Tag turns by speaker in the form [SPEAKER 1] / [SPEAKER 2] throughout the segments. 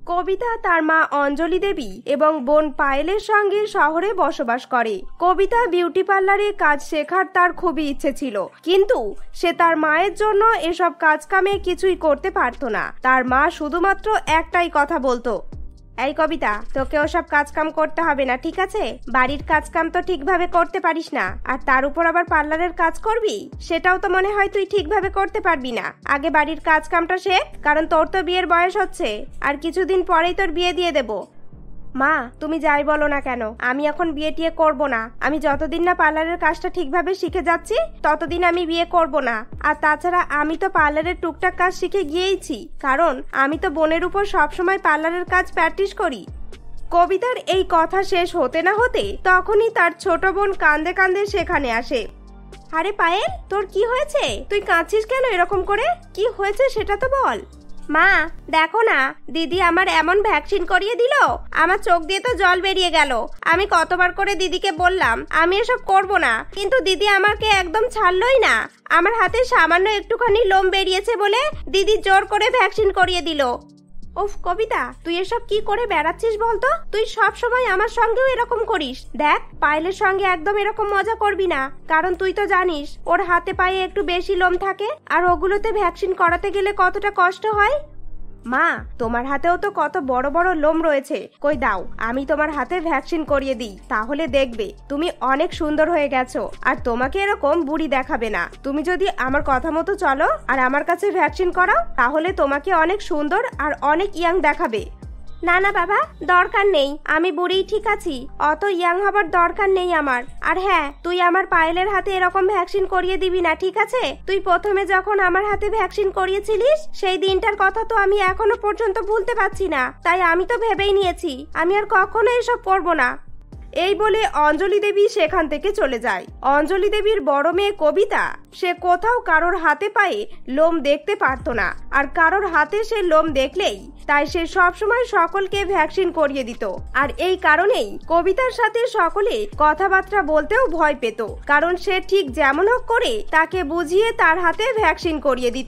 [SPEAKER 1] কবিতা তার মা অঞ্জলি দেবী এবং বোন পায়েলের সঙ্গে শহরে বসবাস করে। কবিতা বিউটি পার্লারে কাজ শেখার তার খুবই ইচ্ছে ছিল, কিন্তু সে তার মায়ের জন্য এসব কাজকামে কিছুই করতে পারত না। তার মা শুধুমাত্র একটাই কথা বলতো, এই কবিতা, তোকে ওসব কাজকাম করতে হবে না, ঠিক আছে? বাড়ির কাজকাম তো ঠিকভাবে করতে পারিস না, আর তার উপর আবার পার্লারের কাজ করবি, সেটাও তো মনে হয় তুই ঠিকভাবে করতে পারবি না। আগে বাড়ির কাজকামটা শেখ, কারণ তোর তো বিয়ের বয়স হচ্ছে, আর কিছুদিন পরেই তোর বিয়ে দিয়ে দেবো। মা, তুমি যাই বলো না কেন, আমি এখন বিয়ে টিয়ে করবো না। আমি যতদিন না পার্লারের কাজটা ঠিকভাবে শিখে যাচ্ছি ততদিন আমি বিয়ে করব না। আর তাছাড়া আমি তো পার্লারের টুকটাক কাজ শিখে গিয়েইছি, কারণ আমি তো বোনের উপর সবসময় পার্লারের কাজ প্র্যাকটিস করি। কবিতার এই কথা শেষ হতে না হতে তখনই তার ছোট বোন কাঁদে কাঁদে সেখানে আসে। আরে পায়েল, তোর কি হয়েছে? তুই কাঁদছিস কেন এরকম করে? কি হয়েছে সেটা তো বল। মা, দেখো না, দিদি আমার এমন ভ্যাকসিন করিয়ে দিল, আমার চোখ দিয়ে তো জল বেরিয়ে গেল। আমি কতবার করে দিদিকে বললাম আমি এসব করব না, কিন্তু দিদি আমাকে একদম ছাড়লই না। আমার হাতে সামান্য একটুখানি লোম বেরিয়েছে বলে দিদি জোর করে ভ্যাকসিন করিয়ে দিল। ওফ কবিতা, তুই এসব কি করে বেড়াচ্ছিস বলতো? তুই সব সময় আমার সঙ্গেও এরকম করিস। দেখ, পায়েলের সঙ্গে একদম এরকম মজা করবি না, কারণ তুই তো জানিস ওর হাতে পায়ে একটু বেশি লোম থাকে, আর ওগুলোতে ভ্যাকসিন করাতে গেলে কতটা কষ্ট হয়। মা, তোমার হাতেও তো কত বড় বড় লোম রয়েছে, কই দাও আমি তোমার হাতে ভ্যাকসিন করিয়ে দিই, তাহলে দেখবে তুমি অনেক সুন্দর হয়ে গেছো, আর তোমাকে এরকম বুড়ি দেখাবে না। তুমি যদি আমার কথা মতো চলো আর আমার কাছে ভ্যাকসিন করাও, তাহলে তোমাকে অনেক সুন্দর আর অনেক ইয়াং দেখাবে। না না বাবা, দরকার নেই, আমি বুড়ি ঠিক আছি, অত ইয়াং হবার দরকার নেই আমার। আর হ্যাঁ, তুই আমার পায়েলের হাতে এরকম ভ্যাকসিন করিয়ে দিবি না, ঠিক আছে? তুই প্রথমে যখন আমার হাতে ভ্যাকসিন করিয়েছিলিস সেই দিনটার কথা তো আমি এখনো পর্যন্ত ভুলতে পারছি না, তাই আমি তো ভেবেই নিয়েছি আমি আর কখনো এসব করব না। এই বলে অঞ্জলি দেবী সেখান থেকে চলে যায়। অঞ্জলি দেবীর বড় মেয়ে কবিতা, সে কোথাও কারোর হাতে পায়ে লোম দেখতে পারতো না, আর কারোর হাতে সে লোম দেখলেই তাই সে সবসময় সকলকে ভ্যাকসিন করিয়ে দিত। আর এই কারণেই কবিতার সাথে সকলে কথাবার্তা বলতেও ভয় পেত, কারণ সে ঠিক যেমন হোক করে তাকে বুঝিয়ে তার হাতে ভ্যাকসিন করিয়ে দিত।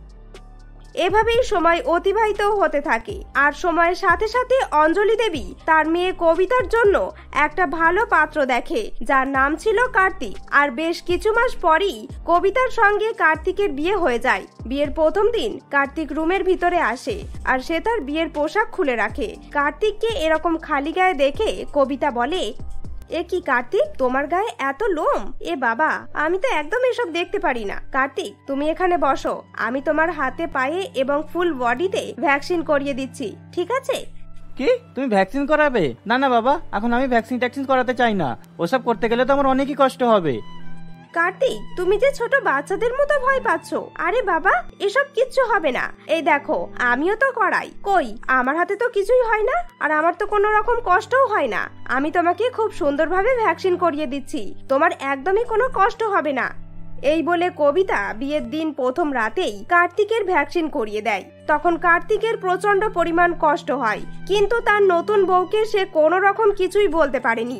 [SPEAKER 1] এভাবেই সময় অতিবাহিত হতে থাকে, আর সময়ের সাথে সাথে অঞ্জলি দেবী তার মেয়ে কবিতার জন্য একটা ভালো পাত্র দেখে, যার নাম ছিল কার্তিক। আর বেশ কিছু মাস পরেই কবিতার সঙ্গে কার্তিকের বিয়ে হয়ে যায়। বিয়ের প্রথম দিন কার্তিক রুমের ভিতরে আসে, আর সে তার বিয়ের পোশাক খুলে রাখে। কার্তিককে এরকম খালি গায়ে দেখে কবিতা বলে, এ কি কার্তিক, তোমার গায়ে এত লোম? এ বাবা, আমি তো একদম এসব দেখতে পারি না। কার্তিক, তুমি এখানে বসো, আমি তোমার হাতে পায়ে এবং ফুল বডিতে ভ্যাকসিন করিয়ে দিচ্ছি, ঠিক আছে?
[SPEAKER 2] কি, তুমি ভ্যাকসিন করাবে? না না বাবা, এখন আমি ভ্যাকসিন ট্যাকসিন করাতে চাই না, ওসব করতে গেলে তো আমার অনেকই কষ্ট হবে।
[SPEAKER 1] কার্তিক, তুমি যে ছোট বাচ্চাদের মতো ভয় পাচ্ছ। আরে বাবা, এসব কিচ্ছু হবে না। এই দেখো, আমিও তো করাই, কই আমার হাতে তো কিছুই হয় না, আর আমার তো কোনো রকম কষ্টও হয় না। আমি তোমাকে খুব সুন্দরভাবে ভ্যাকসিন করিয়ে দিচ্ছি, তোমার একদমই কোনো কষ্ট হবে না। এই বলে কবিতা বিয়ের দিন প্রথম রাতেই কার্তিকের ভ্যাকসিন করিয়ে দেয়। তখন কার্তিকের প্রচন্ড পরিমাণ কষ্ট হয়, কিন্তু তার নতুন বউকে সে কোনো রকম কিছুই বলতে পারেনি।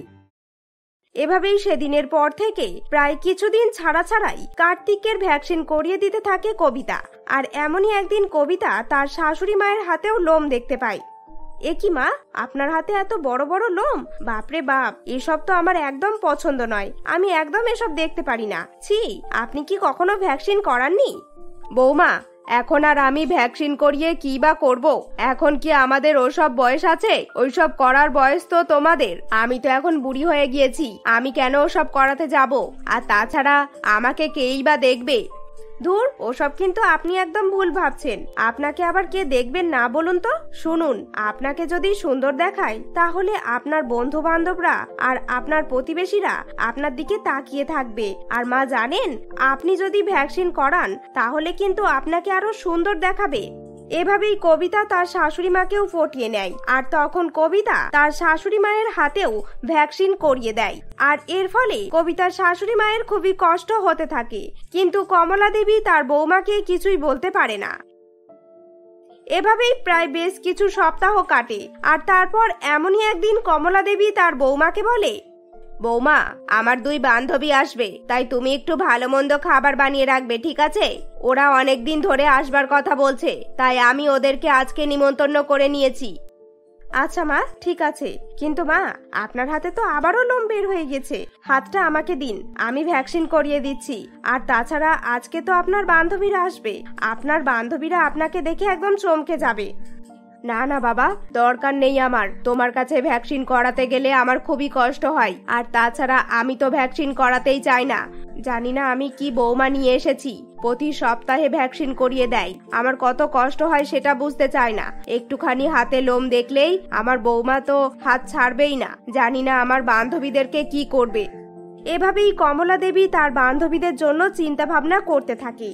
[SPEAKER 1] এভাবেই সেদিনের পর থেকে প্রায় কিছুদিন ছাড়া ছাড়াই কার্তিকের ভ্যাকসিন করিয়ে দিতে থাকে কবিতা। আর এমনই একদিন কবিতা তার শাশুড়ি মায়ের হাতেও লোম দেখতে পায়। এ কি মা, আপনার হাতে এত বড় বড় লোম? বাপরে বাপ, এসব তো আমার একদম পছন্দ নয়, আমি একদম এসব দেখতে পারি না। ছি, আপনি কি কখনো ভ্যাকসিন করাননি? বৌমা, এখন আর আমি ভ্যাকসিন করিয়ে কি বা করব? এখন কি আমাদের ওসব বয়স আছে? ওইসব করার বয়স তো তোমাদের। আমি তো এখন বুড়ি হয়ে গিয়েছি, আমি কেন ওসব করাতে যাব? আর তাছাড়া আমাকে কেই বা দেখবে? ধুর, ওসব কিন্তু আপনি একদম ভুল ভাবছেন। আপনাকে আবার কে দেখবেন না বলুন তো? শুনুন, আপনাকে যদি সুন্দর দেখায় তাহলে আপনার বন্ধু বান্ধবরা আর আপনার প্রতিবেশীরা আপনার দিকে তাকিয়ে থাকবে। আর মা জানেন, আপনি যদি ভ্যাকসিন করান তাহলে কিন্তু আপনাকে আরো সুন্দর দেখাবে। এভাবেই কবিতা তার শাশুড়ি মাকেও পটিয়ে নেয়, আর তখন কবিতা তার শাশুড়ি মায়ের হাতেও ভ্যাকসিন করিয়ে দেয়। আর এর ফলে কবিতার শাশুড়ি মায়ের খুবই কষ্ট হতে থাকে, কিন্তু কমলা দেবী তার বৌমাকে কিছুই বলতে পারে না। এভাবেই প্রায় বেশ কিছু সপ্তাহ কাটে, আর তারপর এমনই একদিন কমলা দেবী তার বৌমাকে বলে, বৌমা, আমার 2 বান্ধবী আসবে, তাই তুমি একটু ভালো মন্দ খাবার বানিয়ে রাখবে, ঠিক আছে? ওরা অনেকদিন ধরে আসবার কথা বলছে, তাই আমি ওদেরকে আজকে নিমন্ত্রণ করে নিয়েছি। আচ্ছা মা, ঠিক আছে, কিন্তু মা, আপনার হাতে তো আবারও লোম বের হয়ে গেছে। হাতটা আমাকে দিন, আমি ভ্যাকসিন করিয়ে দিচ্ছি। আর তাছাড়া আজকে তো আপনার বান্ধবীরা আসবে, আপনার বান্ধবীরা আপনাকে দেখে একদম চমকে যাবে। না না বাবা, দরকার নেই আমার। তোমার কাছে ভ্যাকসিন করাতে গেলে আমার খুবই কষ্ট হয়, আর তাছাড়া আমি তো ভ্যাকসিন করাতেই চাই না। জানি না আমি কি বৌমা নিয়ে এসেছি, প্রতি সপ্তাহে ভ্যাকসিন করিয়ে দেয়। আমার কত কষ্ট হয় সেটা বুঝতে চায় না। একটুখানি হাতে লোম দেখলেই আমার বৌমা তো হাত ছাড়বেই না। জানি না আমার বান্ধবীদেরকে কি করবে। এভাবেই কমলা দেবী তার বান্ধবীদের জন্য চিন্তা ভাবনা করতে থাকে।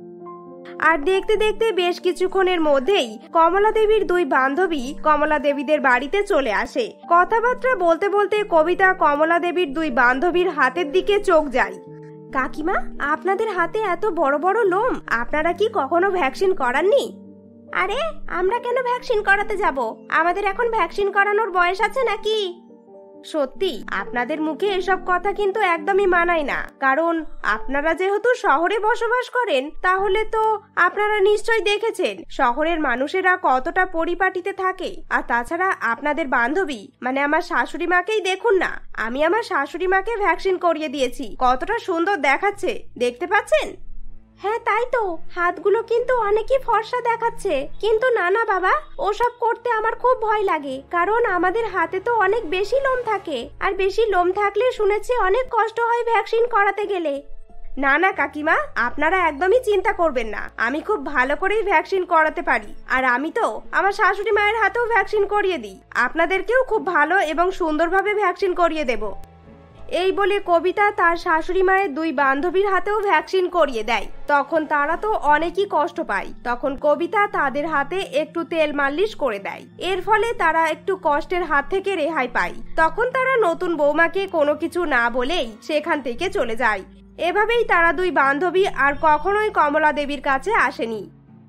[SPEAKER 1] আর দেখতে দেখতে বেশ কিছুক্ষণের মধ্যেই কমলা দেবীর 2 বান্ধবী কমলা দেবীদের বাড়িতে চলে আসে। কথাবার্তা বলতে বলতে কবিতা কমলা দেবীর 2 বান্ধবীর হাতের দিকে চোখ যায়। কাকিমা, আপনাদের হাতে এত বড় বড় লোম, আপনারা কি কখনো ভ্যাকসিন করাননি? আরে, আমরা কেন ভ্যাকসিন করাতে যাব? আমাদের এখন ভ্যাকসিন করানোর বয়স আছে নাকি? সত্যি আপনাদের মুখে এসব কথা কিন্তু একদমই মানায় না, কারণ আপনারা যেহেতু শহরে বসবাস করেন, তাহলে তো আপনারা নিশ্চয়ই দেখেছেন শহরের মানুষেরা কতটা পরিপাটিতে থাকে। আর তাছাড়া আপনাদের বান্ধবী মানে আমার শাশুড়ি মাকেই দেখুন না, আমি আমার শাশুড়ি মাকে ভ্যাকসিন করিয়ে দিয়েছি, কতটা সুন্দর দেখাচ্ছে, দেখতে পাচ্ছেন? হ্যাঁ তাই তো, হাতগুলো কিন্তু অনেকই ফর্সা দেখাচ্ছে। কিন্তু না না বাবা, ওসব করতে আমার খুব ভয় লাগে, কারণ আমাদের হাতে তো অনেক বেশি লোম থাকে, আর বেশি লোম থাকলে শুনেছি অনেক কষ্ট হয় ভ্যাকসিন করাতে গেলে। না না কাকিমা, আপনারা একদমই চিন্তা করবেন না, আমি খুব ভালো করেই ভ্যাকসিন করাতে পারি। আর আমি তো আমার শাশুড়ি মায়ের হাতেও ভ্যাকসিন করিয়ে দিই, আপনাদেরকেও খুব ভালো এবং সুন্দরভাবে ভ্যাকসিন করিয়ে দেব। এই বলে কবিতা তার শাশুড়ি মায়ের 2 বান্ধবীর হাতেও ভ্যাকসিন করিয়ে দেয়। তখন তারা তো অনেকই কষ্ট পায়। তখন কবিতা তাদের হাতে একটু তেল মালিশ করে দেয়, এর ফলে তারা একটু কষ্টের হাত থেকে রেহাই পায়। তখন তারা নতুন বৌমাকে কোনো কিছু না বলেই সেখান থেকে চলে যায়। এভাবেই তারা 2 বান্ধবী আর কখনোই কমলা দেবীর কাছে আসেনি।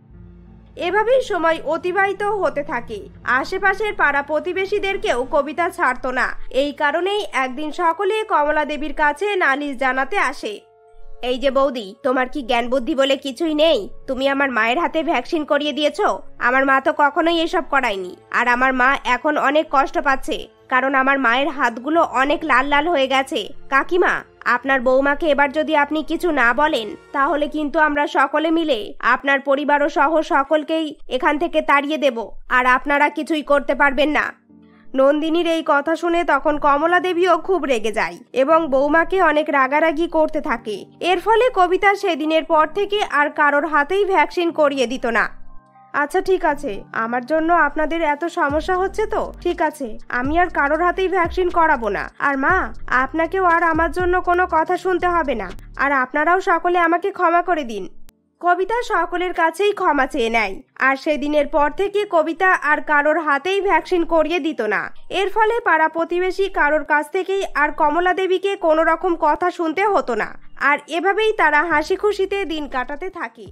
[SPEAKER 1] এভাবেই সময় অতিবাহিত হতে থাকে। আশেপাশের পাড়া প্রতিবেশীদেরকেও কবিতা ছাড়তো না। এই কারণেই একদিন সকলে কমলা দেবীর কাছে নালিশ জানাতে আসে। এই যে বৌদি, তোমার কি জ্ঞান বুদ্ধি বলে কিছুই নেই? তুমি আমার মায়ের হাতে ভ্যাকসিন করিয়ে দিয়েছো। আমার মা তো কখনোই এসব করায়নি, আর আমার মা এখন অনেক কষ্ট পাচ্ছে, কারণ আমার মায়ের হাতগুলো অনেক লাল লাল হয়ে গেছে। কাকিমা, আপনার বৌমাকে এবার যদি আপনি কিছু না বলেন, তাহলে কিন্তু আমরা সকলে মিলে আপনার পরিবারও সহ সকলকেই এখান থেকে তাড়িয়ে দেব, আর আপনারা কিছুই করতে পারবেন না। নন্দিনীর এই কথা শুনে তখন কমলা দেবীও খুব রেগে যায় এবং বৌমাকে অনেক রাগারাগি করতে থাকে। এর ফলে কবিতা সেদিনের পর থেকে আর কারোর হাতেই ভ্যাকসিন করিয়ে দিত না। আচ্ছা ঠিক আছে, আমার জন্য আপনাদের এত সমস্যা হচ্ছে তো ঠিক আছে, আমি আর কারোর হাতেই ভ্যাকসিন করাবো না। আর মা, আপনাকেও আর আমার জন্য কোনো কথা শুনতে হবে না, আর আপনারাও সকলে আমাকে ক্ষমা করে দিন। কবিতা সকলের কাছেই ক্ষমা চেয়ে নেয়, আর সেদিনের পর থেকে কবিতা আর কারোর হাতেই ভ্যাকসিন করিয়ে দিত না। এর ফলে পাড়া প্রতিবেশী কারোর কাছ থেকেই আর কমলা দেবীকে কোনো রকম কথা শুনতে হতো না। আর এভাবেই তারা হাসি খুশিতে দিন কাটাতে থাকে।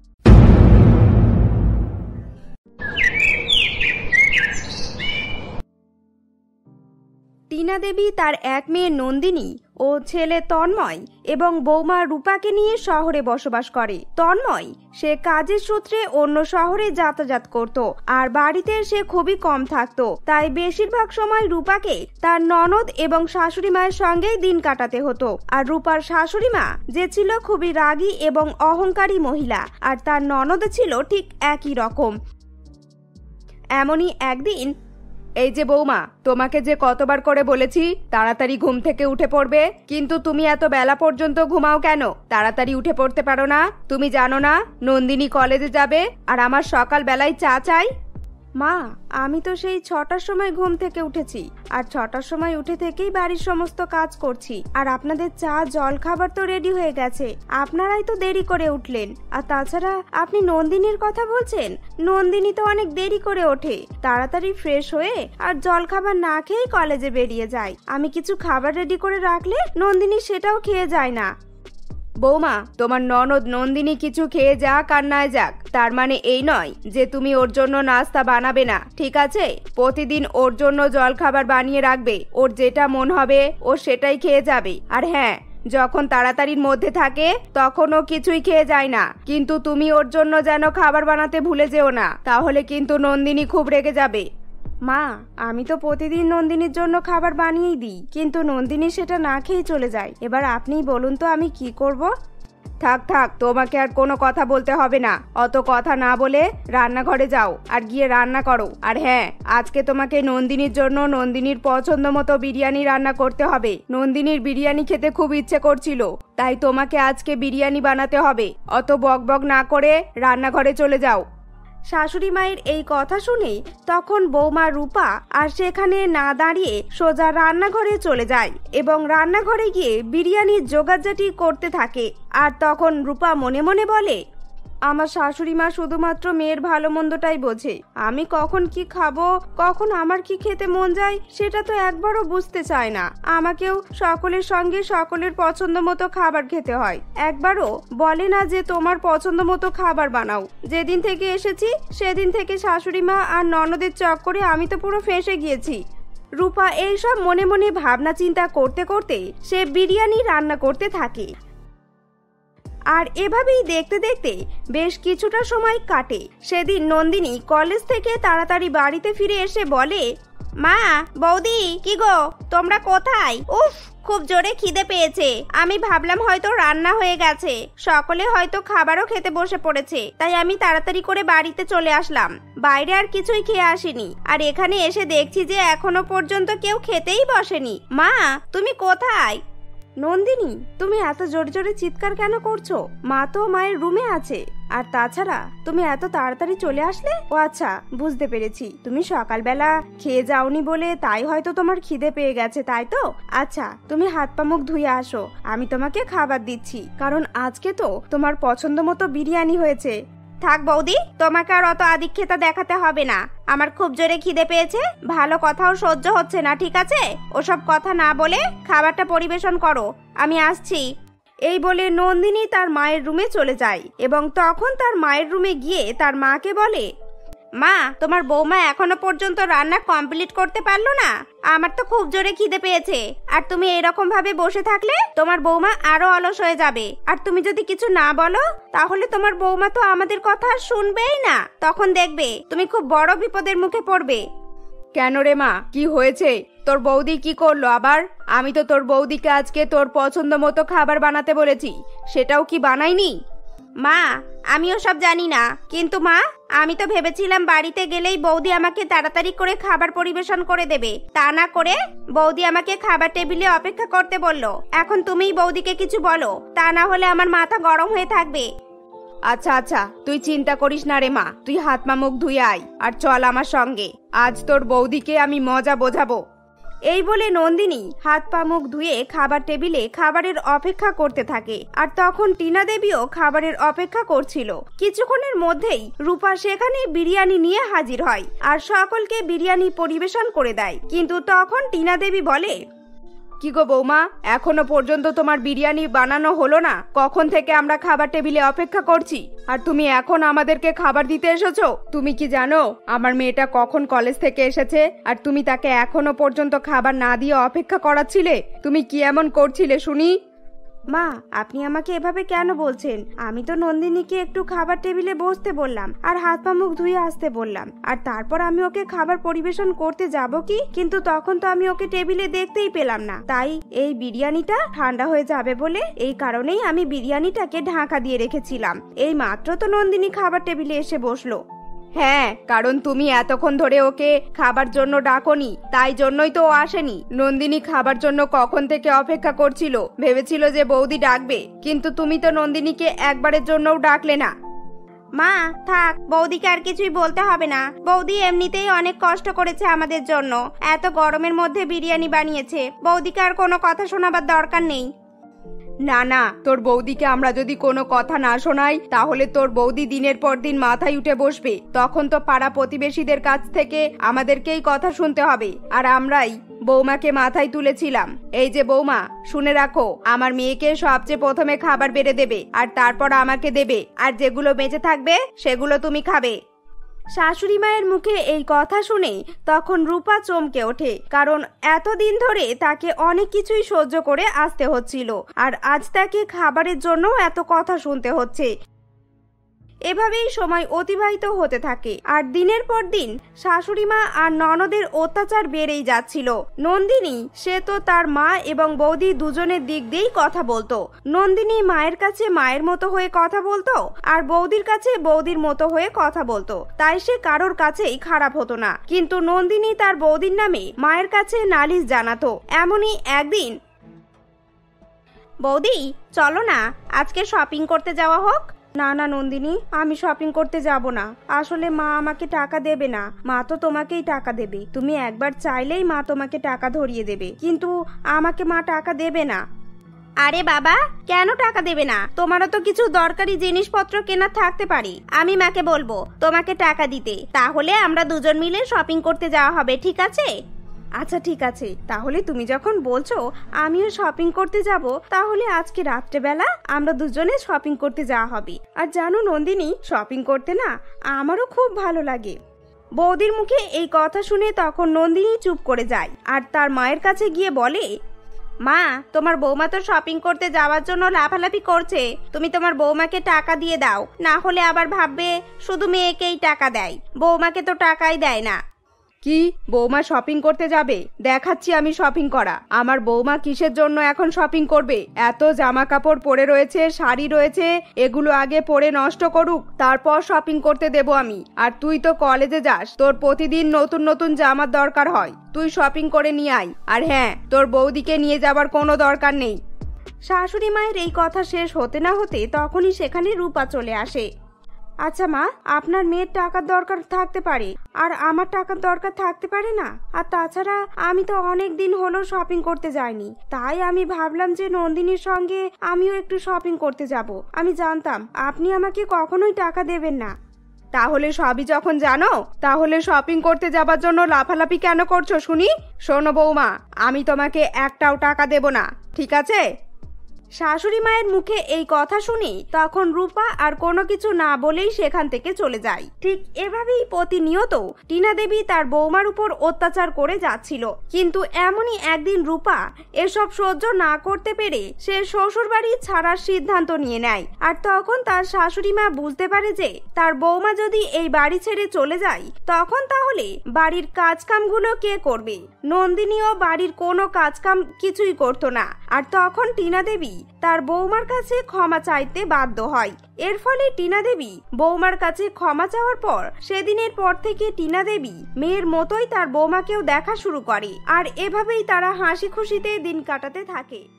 [SPEAKER 1] টিনা দেবী তার এক মেয়ে নন্দিনী ও ছেলে তন্ময় এবং বৌমা রূপাকে নিয়ে শহরে বসবাস করে। তন্ময় সে কাজের সূত্রে অন্য শহরে যাতায়াত করত, আর বাড়িতে সে খুবই কম থাকতো, তাই বেশিরভাগ সময় রূপাকে তার ননদ এবং শাশুড়ি মায়ের সঙ্গেই দিন কাটাতে হতো। আর রূপার শাশুড়ি মা যে ছিল খুবই রাগী এবং অহংকারী মহিলা, আর তার ননদ ছিল ঠিক একই রকম। এমনই একদিন, এই যে বৌমা, তোমাকে যে কতবার করে বলেছি তাড়াতাড়ি ঘুম থেকে উঠে পড়বে, কিন্তু তুমি এত বেলা পর্যন্ত ঘুমাও কেন? তাড়াতাড়ি উঠে পড়তে পারো না? তুমি জানো না নন্দিনী কলেজে যাবে আর আমার সকাল বেলায় চা চাই? মা, আমি তো সেই 6টার সময় ঘুম থেকে উঠেছি, আর 6টার সময় উঠে থেকেই বাড়ির সমস্ত কাজ করছি, আর আপনাদের চা জল খাবার তো রেডি হয়ে গেছে, আপনারাই তো দেরি করে উঠলেন। আর তাছাড়া আপনি নন্দিনীর কথা বলছেন, নন্দিনী তো অনেক দেরি করে ওঠে, তাড়াতাড়ি ফ্রেশ হয়ে আর জল খাবার না খেয়েই কলেজে বেরিয়ে যায়। আমি কিছু খাবার রেডি করে রাখলে নন্দিনী সেটাও খেয়ে যায় না। বৌমা, তোমার ননদ নন্দিনী কিছু খেয়ে যাক আর না যাক, তার মানে এই নয় যে তুমি ওর জন্য নাস্তা বানাবে না, ঠিক আছে? প্রতিদিন ওর জন্য জলখাবার বানিয়ে রাখবে। ওর যেটা মন হবে ও সেটাই খেয়ে যাবে। আর হ্যাঁ, যখন তাড়াতাড়ির মধ্যে থাকে তখন ও কিছুই খেয়ে যায় না, কিন্তু তুমি ওর জন্য যেন খাবার বানাতে ভুলে যেও না, তাহলে কিন্তু নন্দিনী খুব রেগে যাবে। মা, আমি তো প্রতিদিন নন্দিনীর জন্য খাবার বানিয়েই দিই, কিন্তু নন্দিনী সেটা না খেয়েই চলে যায়। এবার আপনিই বলুন তো আমি কি করব? থাক থাক, তোমাকে আর কোনো কথা বলতে হবে না। অত কথা না বলে রান্নাঘরে যাও আর গিয়ে রান্না করো। আর হ্যাঁ, আজকে তোমাকে নন্দিনীর জন্য নন্দিনীর পছন্দ মতো বিরিয়ানি রান্না করতে হবে। নন্দিনীর বিরিয়ানি খেতে খুব ইচ্ছে করছিল, তাই তোমাকে আজকে বিরিয়ানি বানাতে হবে। অত বকবক না করে রান্নাঘরে চলে যাও। শাশুড়ি মায়ের এই কথা শুনে তখন বৌমা রূপা আর সেখানে না দাঁড়িয়ে সোজা রান্নাঘরে চলে যায় এবং রান্নাঘরে গিয়ে বিরিয়ানির জোগাড়জাটি করতে থাকে। আর তখন রূপা মনে মনে বলে, আমার শাশুড়ি মা শুধুমাত্র মেয়ের ভালো মন্দটাই বোঝে। আমি কখন কি খাবো, কখন আমার কি খেতে মন যায় সেটা তো একবারও বুঝতে চায় না। আমাকেও সকলের সঙ্গে সকলের পছন্দ মতো খাবার খেতে হয়। একবারও বলে না যে তোমার পছন্দ মতো খাবার বানাও। যেদিন থেকে এসেছি সেদিন থেকে শাশুড়ি মা আর ননদের চক্করে আমি তো পুরো ফেঁসে গিয়েছি। রূপা এইসব মনে মনে ভাবনা চিন্তা করতে করতে সে বিরিয়ানি রান্না করতে থাকে। আর এভাবেই দেখতে দেখতে বেশ কিছুটা সময় কাটে। সেদিন নন্দিনী কলেজ থেকে তাড়াতাড়ি বাড়িতে ফিরে এসে বলে, মা, বৌদি, কি গো তোমরা কোথায়? উফ, খুব জোরে খিদে পেয়েছে। আমি ভাবলাম হয়তো রান্না হয়ে গেছে, সকলে হয়তো খাবারও খেতে বসে পড়েছে, তাই আমি তাড়াতাড়ি করে বাড়িতে চলে আসলাম। বাইরে আর কিছুই খেয়ে আসিনি, আর এখানে এসে দেখছি যে এখনো পর্যন্ত কেউ খেতেই বসেনি। মা, তুমি কোথায়? নন্দিনী, তুমি এত জোরে জোরে চিৎকার কেন করছো? মা তো মায়ের রুমে আছে। আর তাছাড়া তুমি এত তাড়াতাড়ি চলে আসলে? ও আচ্ছা, বুঝতে পেরেছি, তুমি সকালবেলা খেয়ে যাওনি বলে তাই হয়তো তোমার খিদে পেয়ে গেছে, তাই তো? আচ্ছা, তুমি হাত পা মুখ ধুয়ে আসো, আমি তোমাকে খাবার দিচ্ছি, কারণ আজকে তো তোমার পছন্দ মতো বিরিয়ানি হয়েছে। থাক বৌদি, তোমাকে আর অত আদিক্ষেতা দেখাতে হবে না। আমার খুব জোরে খিদে পেয়েছে, ভালো কথাও সহ্য হচ্ছে না, ঠিক আছে? ওসব কথা না বলে খাবারটা পরিবেশন করো, আমি আসছি। এই বলে নন্দিনী তার মায়ের রুমে চলে যায় এবং তখন তার মায়ের রুমে গিয়ে তার মাকে বলে, মা, তোমার বৌমা এখনো পর্যন্ত রান্না কমপ্লিট করতে পারলো না। আমার তো খুব জোরে খিদে পেয়েছে, আর তুমি এরকম ভাবে বসে থাকলে তোমার বৌমা আরো অলস হয়ে যাবে। আর তুমি যদি কিছু না বলো তাহলে তোমার বৌমা তো আমাদের কথা শুনবেই না। তখন দেখবে তুমি খুব বড় বিপদের মুখে পড়বে। কেন রে মা, কি হয়েছে? তোর বৌদি কি করলো আবার? আমি তো তোর বৌদিকে আজকে তোর পছন্দ মতো খাবার বানাতে বলেছি, সেটাও কি বানাইনি? মা, আমিও সব জানি না, কিন্তু মা, আমি তো ভেবেছিলাম বাড়িতে গেলেই বৌদি আমাকে তাড়াতাড়ি করে খাবার পরিবেশন করে দেবে। তা না করে বৌদি আমাকে খাবার টেবিলে অপেক্ষা করতে বললো। এখন তুমিই বৌদিকে কিছু বলো, তা না হলে আমার মাথা গরম হয়ে থাকবে। আচ্ছা আচ্ছা, তুই চিন্তা করিস না রে মা, তুই হাত পা মুখ ধুয়ে আয় আর চল আমার সঙ্গে। আজ তোর বৌদিকে আমি মজা বোঝাবো। এই বলে নন্দিনী হাত পা মুখ ধুয়ে খাবার টেবিলে খাবারের অপেক্ষা করতে থাকে। আর তখন টিনা দেবীও খাবারের অপেক্ষা করছিল। কিছুক্ষণের মধ্যেই রূপা সেখানে বিরিয়ানি নিয়ে হাজির হয় আর সকলকে বিরিয়ানি পরিবেশন করে দেয়। কিন্তু তখন টিনা দেবী বলে, কি গো বৌমা, এখনো পর্যন্ত তোমার বিরিয়ানি বানানো হলো না? কখন থেকে আমরা খাবার টেবিলে অপেক্ষা করছি, আর তুমি এখন আমাদেরকে খাবার দিতে এসেছো? তুমি কি জানো আমার মেয়েটা কখন কলেজ থেকে এসেছে, আর তুমি তাকে এখনো পর্যন্ত খাবার না দিয়ে অপেক্ষা করাচ্ছিলে? তুমি কি এমন করছিলে শুনি? মা, আপনি আমাকে এভাবে কেন বলছেন? আমি তো নন্দিনীকে একটু খাবার টেবিলে বসতে বললাম আর হাত পা মুখ ধুয়ে আসতে বললাম, আর তারপর আমি ওকে খাবার পরিবেশন করতে যাব কি, কিন্তু তখন তো আমি ওকে টেবিলে দেখতেই পেলাম না। তাই এই বিরিয়ানিটা ঠান্ডা হয়ে যাবে বলে এই কারণেই আমি বিরিয়ানিটাকে ঢাকা দিয়ে রেখেছিলাম। এই মাত্র তো নন্দিনী খাবার টেবিলে এসে বসলো। হ্যাঁ, কারণ তুমি এতক্ষণ ধরে ওকে খাবার জন্য ডাকোনি, তাই জন্যই তো ও আসেনি। নন্দিনী খাবার জন্য কখন থেকে অপেক্ষা করছিল, ভেবেছিল যে বৌদি ডাকবে, কিন্তু তুমি তো নন্দিনীকে একবারের জন্যও ডাকলে না। মা, থাক, বৌদিকে আর কিছুই বলতে হবে না। বৌদি এমনিতেই অনেক কষ্ট করেছে আমাদের জন্য, এত গরমের মধ্যে বিরিয়ানি বানিয়েছে। বৌদিকে আর কোনো কথা শোনাবার দরকার নেই। না না, তোর বৌদিকে আমরা যদি কোনো কথা না শোনাই তাহলে তোর বৌদি দিনের পর দিন মাথায় উঠে বসবে। তখন তো পাড়া প্রতিবেশীদের কাছ থেকে আমাদেরকেই কথা শুনতে হবে, আর আমরাই বৌমাকে মাথায় তুলেছিলাম। এই যে বৌমা, শুনে রাখো, আমার মেয়েকে সবচেয়ে প্রথমে খাবার বেড়ে দেবে, আর তারপর আমাকে দেবে, আর যেগুলো বেঁচে থাকবে সেগুলো তুমি খাবে। শাশুড়ি মায়ের মুখে এই কথা শুনে তখন রূপা চমকে ওঠে, কারণ এতদিন ধরে তাকে অনেক কিছুই সহ্য করে আসতে হচ্ছিল, আর আজ তাকে খাবারের জন্য এত কথা শুনতে হচ্ছে। এভাবেই সময় অতিবাহিত হতে থাকে, আর দিনের পর দিন শাশুড়ি মা আর ননদের অত্যাচার বেড়েই যাচ্ছিল। নন্দিনী, সে তো তার মা এবং বৌদি দুজনের দিক দিয়েই কথা বলতো। নন্দিনী মায়ের কাছে মায়ের মতো হয়ে কথা বলতো, আর বৌদির কাছে বৌদির মতো হয়ে কথা বলতো, তাই সে কারোর কাছেই খারাপ হতো না। কিন্তু নন্দিনী তার বৌদির নামে মায়ের কাছে নালিশ জানাতো। এমনই একদিন, বৌদি চলো না, আজকে শপিং করতে যাওয়া হোক। না না নন্দিনী, আমি শপিং করতে যাব না। আসলে মা আমাকে টাকা দেবে না, মা তো তোমাকেই টাকা দেবে। তুমি একবার চাইলেই মা তোমাকে টাকা ধরিয়ে দেবে, কিন্তু আমাকে মা টাকা দেবে না। আরে বাবা, কেন টাকা দেবে না? তোমারও তো কিছু দরকারি জিনিসপত্র কেনা থাকতে পারে। আমি মাকে বলবো তোমাকে টাকা দিতে, তাহলে আমরা দুজন মিলে শপিং করতে যাওয়া হবে, ঠিক আছে? আচ্ছা ঠিক আছে, তাহলে তুমি যখন বলছো আমিও শপিং করতে যাব, তাহলে আজকে রাত্রেবেলা আমরা দুজনে শপিং করতে যাওয়া হবে। আর জানো নন্দিনী, শপিং করতে না আমারও খুব ভালো লাগে। বৌদির মুখে এই কথা শুনে তখন নন্দিনী চুপ করে যায়, আর তার মায়ের কাছে গিয়ে বলে, মা, তোমার বৌমা তো শপিং করতে যাওয়ার জন্য লাফালাফি করছে, তুমি তোমার বৌমাকে টাকা দিয়ে দাও, না হলে আবার ভাববে শুধু মেয়েকেই টাকা দেয়, বৌমাকে তো টাকাই দেয় না। কি, বৌমা শপিং করতে যাবে? দেখাচ্ছি আমি শপিং করা। আমার বৌমা কিসের জন্য এখন শপিং করবে? এত জামা কাপড় পরে রয়েছে, শাড়ি রয়েছে, এগুলো আগে পরে নষ্ট করুক, তারপর শপিং করতে দেব আমি। আর তুই তো কলেজে যাস, তোর প্রতিদিন নতুন নতুন জামার দরকার হয়, তুই শপিং করে নিয়ে আয়। আর হ্যাঁ, তোর বৌদিকে নিয়ে যাবার কোনো দরকার নেই। শাশুড়ি মায়ের এই কথা শেষ হতে না হতে তখনই সেখানে রূপা চলে আসে। আচ্ছা মা, আপনার মেয়ের টাকার দরকার থাকতে পারে, আর আমার টাকার দরকার থাকতে পারে না। আর তাছাড়া আমি তো অনেক দিন হলো শপিং করতে যাইনি, তাই আমি ভাবলাম যে নন্দিনীর সঙ্গে আমিও একটু শপিং করতে যাব। আমি জানতাম আপনি আমাকে কখনোই টাকা দেবেন না। তাহলে সবই যখন জানো, তাহলে শপিং করতে যাবার জন্য লাফালাফি কেন করছো শুনি? শোনো বৌমা, আমি তোমাকে একটাও টাকা দেব না, ঠিক আছে? শাশুড়ি মায়ের মুখে এই কথা শুনে তখন রূপা আর কোনো কিছু না বলেই সেখান থেকে চলে যায়। ঠিক এভাবেই প্রতিনিয়ত টিনা দেবী তার বৌমার উপর অত্যাচার করে যাচ্ছিল। কিন্তু এমনই একদিন রূপা এসব সহ্য না করতে পেরে সে শ্বশুর বাড়ি ছাড়ার সিদ্ধান্ত নিয়ে নেয়। আর তখন তার শাশুড়ি মা বুঝতে পারে যে তার বৌমা যদি এই বাড়ি ছেড়ে চলে যায়, তখন তাহলে বাড়ির কাজকামগুলো কে করবে? নন্দিনীও বাড়ির কোনো কাজকাম কিছুই করতো না। আর তখন টিনা দেবী তার বৌমার কাছে ক্ষমা চাইতে বাধ্য হয়। এর ফলে টিনা দেবী বৌমার কাছে ক্ষমা চাওয়ার পর সেদিনের পর থেকে টিনা দেবী মেয়ের মতোই তার বৌমাকেও দেখা শুরু করে। আর এভাবেই তারা হাসি খুশিতে দিন কাটাতে থাকে।